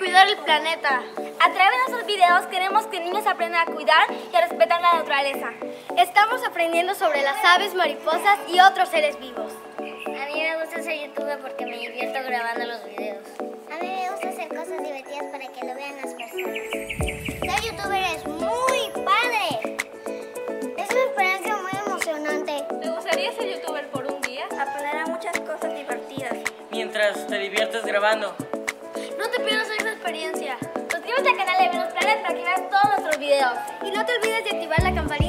cuidar el planeta. A través de nuestros videos queremos que niños aprendan a cuidar y a respetar la naturaleza. Estamos aprendiendo sobre las aves, mariposas y otros seres vivos. A mí me gusta ser youtuber porque me divierto grabando los videos. A mí me gusta hacer cosas divertidas para que lo vean las personas. Ser youtuber es muy padre. Es una experiencia muy emocionante. ¿Te gustaría ser youtuber por un día? Aprenderás muchas cosas divertidas. Mientras te diviertes grabando. No te pierdas esa experiencia. Suscríbete al canal de Venus Planet para que veas todos nuestros videos. Y no te olvides de activar la campanita